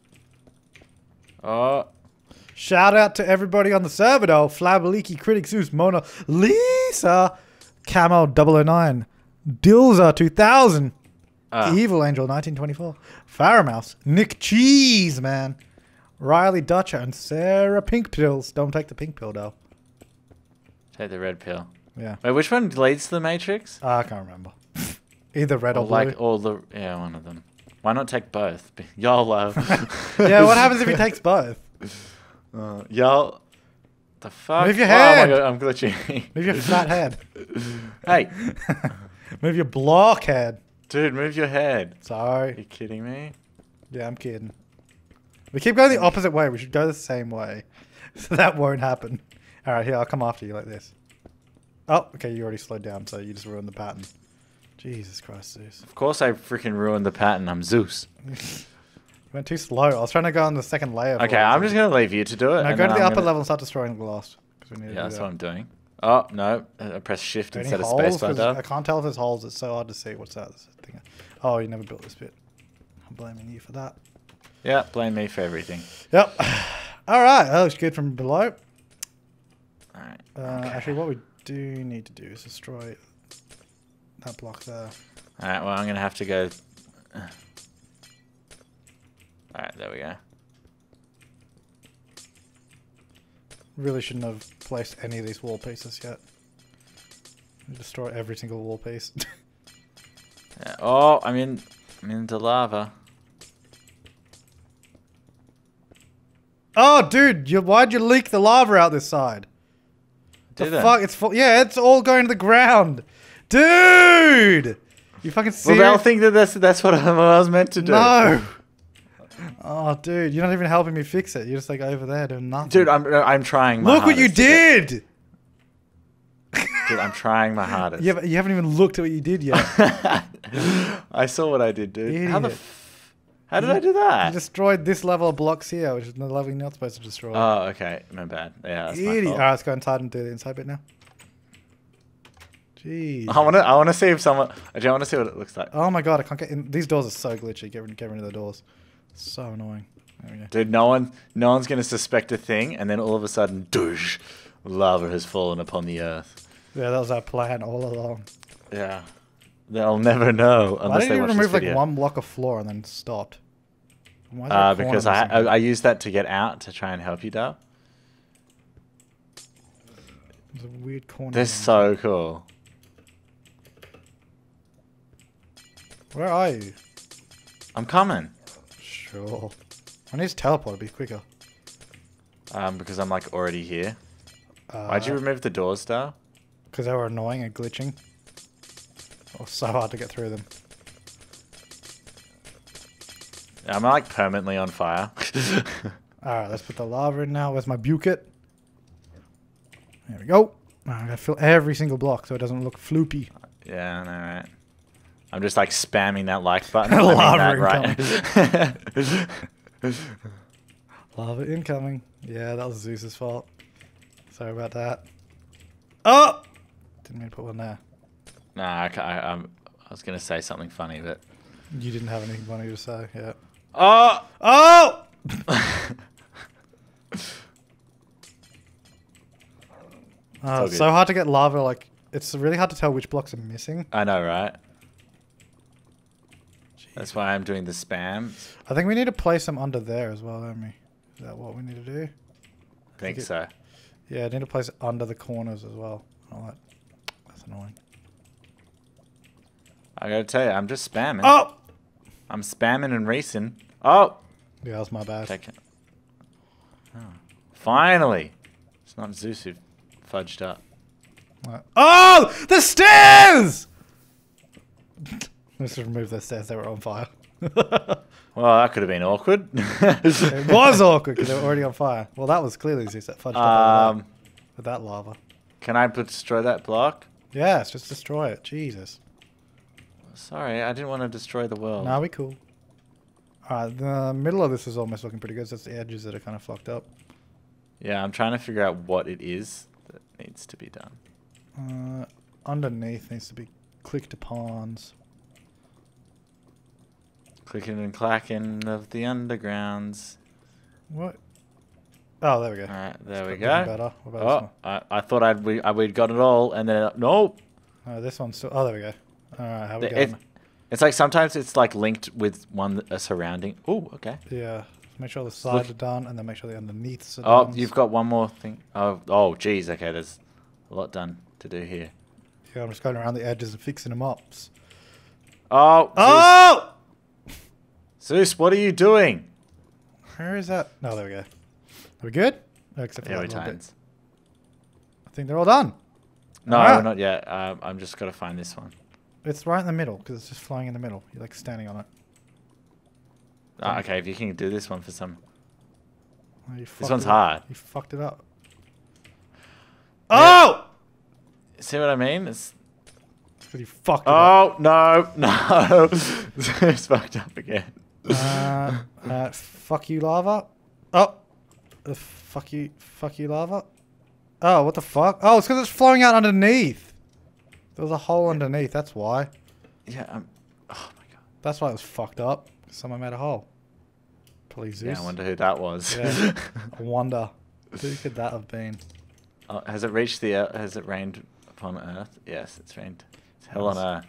Oh. Shout out to everybody on the server, though. Flabaliki, Critic, Zeus, Mona, Lisa, Camo double oh nine, Dilza two thousand, Ah. Evil Angel nineteen twenty-four, Faramouse, Nick Cheese, man, Riley Dutcher, and Sarah Pink Pills. Don't take the pink pill, though. Take the red pill. Yeah. Wait, which one leads to the Matrix? I can't remember. Either red or, Or blue. like all the yeah, one of them. Why not take both? YOLO. Yeah, what happens if he takes both? Uh, y'all. The fuck? Move your Oh my hand. god, I'm glitching. Move your fat head. Hey, Move your blockhead. dude, move your head. Are Sorry. you kidding me? Yeah, I'm kidding. We keep going the opposite way. We should go the same way. So that won't happen. Alright, here, I'll come after you like this. Oh, okay, you already slowed down, so you just ruined the pattern. Jesus Christ, Zeus. Of course I freaking ruined the pattern. I'm Zeus. You went too slow. I was trying to go on the second layer. for Okay, it. I'm just gonna leave you to do it. No, and go then to the I'm upper gonna- level and start destroying the glass. 'Cause we need to Yeah, do that's that. what I'm doing. Oh no, I press shift Any instead of holes? spacebar. 'Cause I Though. can't tell if there's holes. It's so hard to see. What's that? This thing. Oh, you never built this bit. I'm blaming you for that. Yeah, blame me for everything. Yep. Alright, that looks good from below. All right. Uh, okay. Actually, what we do need to do is destroy that block there. All right. Well, I'm gonna have to go. All right. There we go. Really shouldn't have placed any of these wall pieces yet. Destroy every single wall piece. Yeah. Oh, I'm in. I'm into lava. Oh, dude, you, why'd you leak the lava out this side? The Did it? fuck? It's full. Yeah, it's all going to the ground, dude. You fucking Well, serious? they'll think that that's that's what I, what I was meant to do. No. Oh, dude, you're not even helping me fix it. You're just like over there doing nothing. Dude, I'm I'm trying. My Look what you hardest to get- did. Dude, I'm trying my hardest. You haven't, you haven't even looked at what you did yet. I saw what I did, dude. How the? Idiot. F- how did I do that? You destroyed this level of blocks here, which is the level you're not supposed to destroy. Oh, okay. My bad. Yeah, that's my Idiot. fault. Alright, let's go inside and do the inside bit now. Jeez. I want to. I want to see if someone. I want to see what it looks like. Oh my god, I can't get in. These doors are so glitchy. Get rid, get rid of the doors. So annoying. There we go. Dude, no one, no one's gonna suspect a thing, and then all of a sudden, douche, lava has fallen upon the earth. Yeah, that was our plan all along. Yeah, they'll never know Why unless didn't they you watch remove this like video. one block of floor and then stopped? Why is there a Uh, corner because I, missing? I I used that to get out to try and help you, Dale. There's a weird corner. They're there. so cool. Where are you? I'm coming. Sure. I need to teleport. It'll be quicker. Um, because I'm like already here. Uh, Why'd you remove the doors, Dale? Because they were annoying and glitching. It was so hard to get through them. Yeah, I'm like permanently on fire. Alright, let's put the lava in now. Where's my bucket? There we go. I gotta fill every single block so it doesn't look floopy. Yeah, I know, right? I'm just like spamming that like button. I Lava mean that, right? Lava incoming. Yeah, that was Zeus's fault. Sorry about that. Oh! Didn't mean to put one there. Nah, I, ca- I, I'm, I was gonna say something funny, but You didn't have anything funny to say, yeah. oh, Oh! Uh, all it's good. so hard to get lava, like, it's really hard to tell which blocks are missing. I know, right? That's why I'm doing the spam. I think we need to place them under there as well, don't we? Is that what we need to do? I think it- so. Yeah, I need to place it under the corners as well. Oh, that, that's annoying. I gotta tell you, I'm just spamming. Oh! I'm spamming and racing. Oh, Yeah, that's my bad. take it. Oh. Finally, it's not Zeus who fudged up. Right. Oh! The stairs! Let's just remove those stairs. They were on fire. Well, that could have been awkward. It was awkward because they were already on fire. Well, that was clearly Zeus that fudged up over um, that, with that lava. can I put- destroy that block? Yes, just destroy it. Jesus. Sorry, I didn't want to destroy the world. Nah, we cool. Alright, the middle of this is almost looking pretty good. It's just the edges that are kind of fucked up. Yeah, I'm trying to figure out what it is that needs to be done. Uh, underneath needs to be clicked upons. Clicking and clacking of the undergrounds. What? Oh, there we go. Alright, there we Looking go. Better. What about this Oh, I, I thought I'd we I, we'd got it all, and then nope. one? Oh, this one's still. Oh, there we go. Alright, how we The- going? it- it's like sometimes it's like linked with one that are surrounding. Oh, okay. Yeah. Make sure the Look- sides are done, and then make sure the underneaths are Oh, done. you've got one more thing. Oh, oh, geez. Okay, there's a lot done to do here. Yeah, I'm just going around the edges and fixing them up. Oh, Oh! Zeus, what are you doing? Where is that? No, there we go. Are we good? Oh, except for Yeah, that we little bit. tines. I think they're all done. No, Alright. not yet. Um, I'm just gotta find this one. It's right in the middle because it's just flying in the middle. You're like standing on it. Ah, okay, if you can do this one for some. Oh, you This fucked one's it up. hard. You fucked it up. Oh! See what I mean? It's. Because you fucked it up. Oh no, no! It's fucked up again. Uh, uh, fuck you, lava. Oh, uh, fuck you, fuck you, lava. Oh, what the fuck? Oh, it's because it's flowing out underneath. There was a hole underneath. That's why. Yeah. Um, oh my god. That's why it was fucked up. Someone made a hole. Probably Zeus. Yeah, I wonder who that was. Yeah. I wonder. Who could that have been? Oh, has it reached the? Uh, has it rained upon Earth? Yes, it's rained. It's hell on Earth.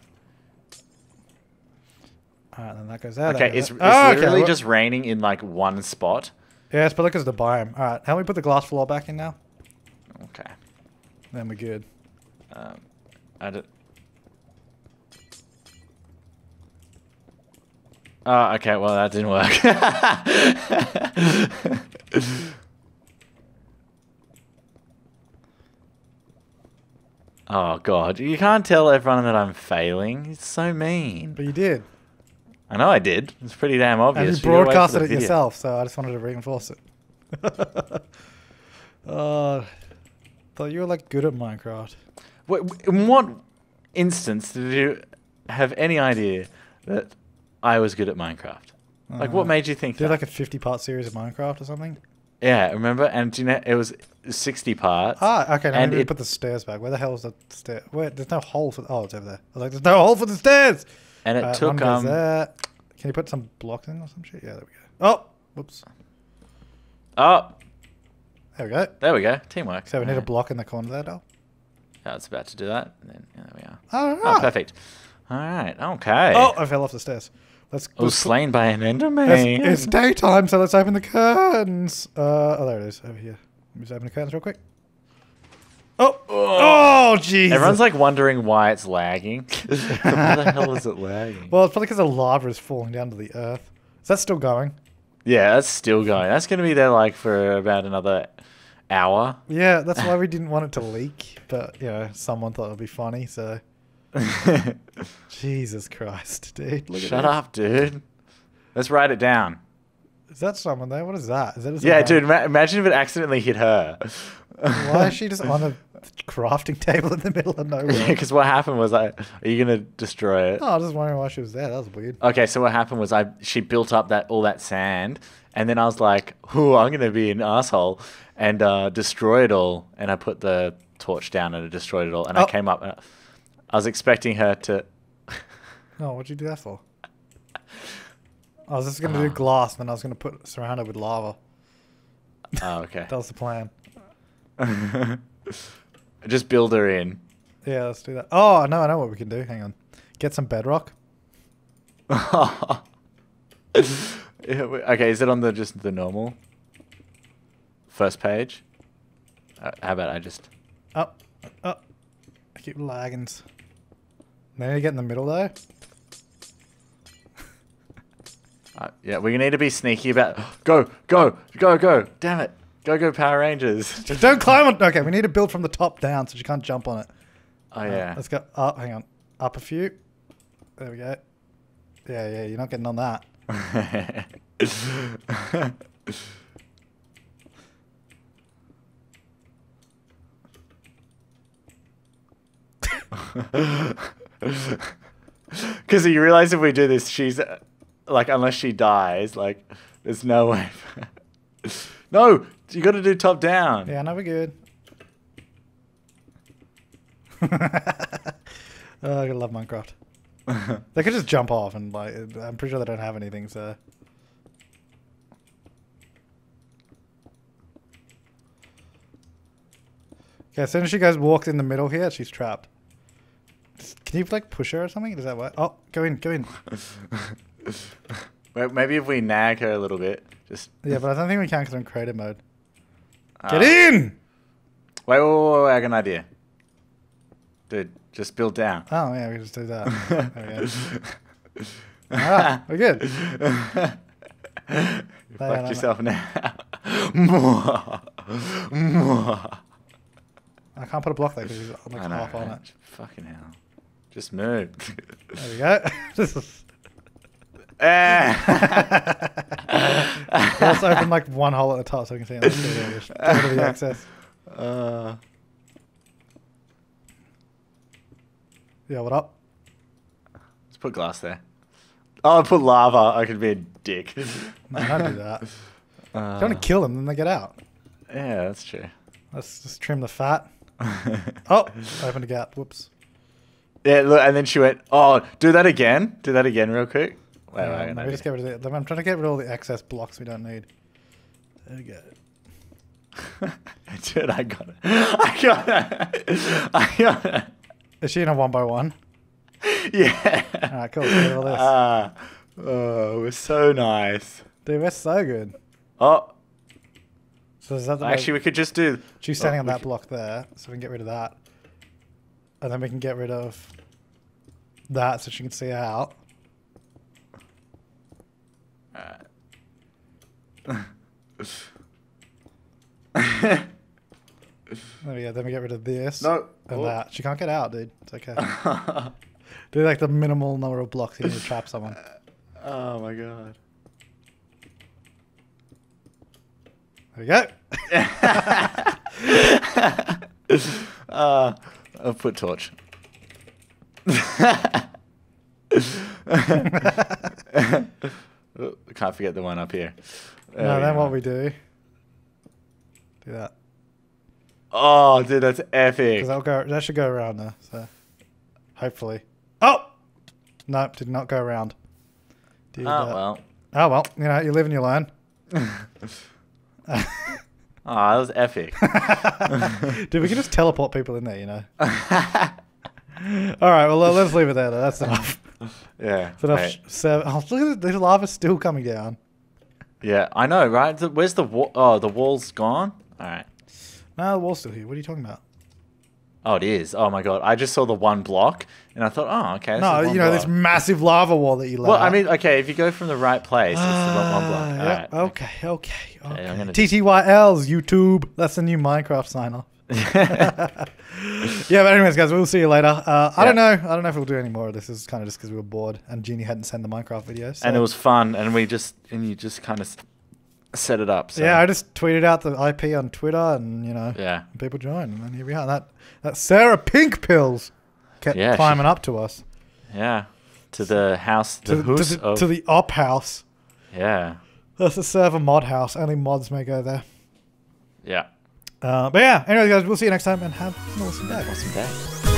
Alright, then that goes out. Okay, that goes it's, it's out. Oh, okay, literally well- just raining in like one spot. Yeah, it's probably because of the biome. Alright, how do we put the glass floor back in now? Okay. Then we're good. Um, I d- Oh, okay. Well, that didn't work. Oh god, you can't tell everyone that I'm failing. It's so mean. But you did. I know I did. It's pretty damn And obvious. you You gotta wait for broadcasted the it video. yourself, so I just wanted to reinforce it. uh, thought you were like good at Minecraft. Wait, in what instance did you have any idea that I was good at Minecraft? Like, what Uh, made you think Did that? like a fifty part series of Minecraft or something? Yeah, remember? And do you know, it was sixty parts. Ah, okay. Now And maybe it- put the stairs back. Where the hell is the stair? Wait, there's no hole for. Oh, it's over there. I was like, there's no hole for the stairs. And it Uh, one took, goes um... there. Can you put some blocks in or some shit? Yeah, there we go. Oh, whoops. Oh, There we go. there we go. Teamwork. So we need a Alright. block in the corner there, Dal. I was about to do that. And then, yeah, there we are. All Oh, right. perfect. All right. Okay. Oh, I fell off the stairs. Let's. I was let's put- slain by an It's, Enderman. it's daytime, so let's open the curtains. Uh, oh, there it is, over here. Let me just open the curtains real quick. Oh, oh, jeez. Everyone's like wondering why it's lagging. Why the hell is it lagging? Well, it's probably because the lava is falling down to the earth. Is that still going? Yeah, that's still going. That's going to be there like for about another hour. Yeah, that's why we didn't want it to leak. But, you know, someone thought it would be funny, so. Jesus Christ, dude. Look Shut at up, dude. Let's write it down. this. Is that someone there? What is that? Is that just a Yeah, random- dude. Ma- imagine if it accidentally hit her. Why is she just on a crafting table in the middle of nowhere? Because what happened was, I are you gonna destroy it? Oh, I was just wondering why she was there. That was weird. Okay, so what happened was I she built up that all that sand, and then I was like, "Ooh, I'm gonna be an asshole and uh, destroy it all." And I put the torch down and it destroyed it all. And Oh. I came up. And I was expecting her to. No, what'd you do that for? I was just gonna do glass, and then I was gonna put surround it with lava. Oh, okay. That was the plan. Just build her in. Yeah, let's do that. Oh, no, I know what we can do. Hang on. Get some bedrock. Okay, is it on the just the normal first page? Uh, how about I just... Oh, oh. I keep lagging. Then you get in the middle, though. Uh, yeah, we need to be sneaky about... Go, go, go, go. Damn it. Go, go, Power Rangers. Don't climb on... Okay, we need to build from the top down so you can't jump on it. Oh, Uh, yeah. let's go up. Hang on. Up a few. There we go. Yeah, yeah, you're not getting on that. Because you realize if we do this, she's... Uh, like, unless she dies, like, there's no way... No! You gotta do top down. Yeah, no, we're good. Oh, I gotta love Minecraft. They could just jump off and like, I'm pretty sure they don't have anything, so. Okay, as soon as she goes, walks in the middle here, she's trapped. Can you like push her or something? Does that work? Oh, go in, go in. Well, maybe if we nag her a little bit, just... Yeah, but I don't think we can because we're in creative mode. Uh, Get in! Wait, wait, wait, wait, I got an idea. Dude, just build down. Oh, yeah, we can just do that. There we go. Ah, we're good. You No, fucked no, yourself now. Mwah. Mwah. I can't put a block there because he's like I know, half on right? it. Fucking hell. Just move. There we go. This is- Eh. Let's open like one hole at the top so we can see it. Let's do it. Just get rid of the excess. Uh, Yeah, what up? let's put glass there. Oh, I put lava. I could be a dick. No, don't do that. Uh, You don't want to kill them, then they get out. yeah, that's true. Let's just trim the fat. Oh, opened a gap. Whoops. Yeah, look, and then she went, oh, do that again. Do that again real quick. Wait, wait, Um, I got an maybe idea. just get rid of the, I'm trying to get rid of all the excess blocks we don't need. There we go. Dude, I got it. I got it. I got it. Is she in a one by one? Yeah. Alright, cool. Let's get rid of all this. Ah, oh, we're so nice. Dude, we're so good. Oh, So is that the actually, we could just do... she's standing oh, on we that could- block there, so we can get rid of that. And then we can get rid of that so she can see out. There we go. Then we get rid of this No. and Oh. that. She can't get out, dude. It's okay. Do like the minimal number of blocks you need to trap someone. Oh, my God. There we go. uh, I'll put torch. Oh, I can't forget the one up here. There No, we then go. what we do? Do that. Oh, dude, that's epic. Because that'll go. That should go around there. So, hopefully. Oh, no, did not go around. Did, Oh, uh, well. Oh well, you know, you live and you learn. Oh, that was epic. Dude, we can just teleport people in there, you know. All right, well let's leave it there. Though. That's enough. Yeah. That's enough. Wait. Seven. Oh, look at it. The lava's still coming down. Yeah, I know, right? The- Where's the wall? Oh, the wall's gone? All right. No, the wall's still here. What are you talking about? Oh, it is. Oh, my God. I just saw the one block, and I thought, oh, okay. this No, is you one know this block. massive lava wall that you let Well, I out. mean, okay, if you go from the right place, it's the one, one block. Ah, All yep. right. Okay, okay, okay. I'm gonna T T Y Ls, YouTube. That's the new Minecraft sign off. Yeah, but anyways, guys, we'll see you later. Uh, I Yeah. don't know. I don't know if we'll do any more of this. This is kind of just because we were bored and Jeannie hadn't sent the Minecraft videos. So. And it was fun, and we just, and you just kind of set it up. So. Yeah, I just tweeted out the I P on Twitter, and you know, Yeah. and people joined, and then here we are. That that Sarah Pink Pills kept Yeah, she- climbing up to us Yeah. To the house, the to, house to, the, of... to the op house. Yeah. That's the server mod house. Only mods may go there. Yeah. Uh, but yeah, anyways, guys, we'll see you next time, and have an awesome day. Awesome day.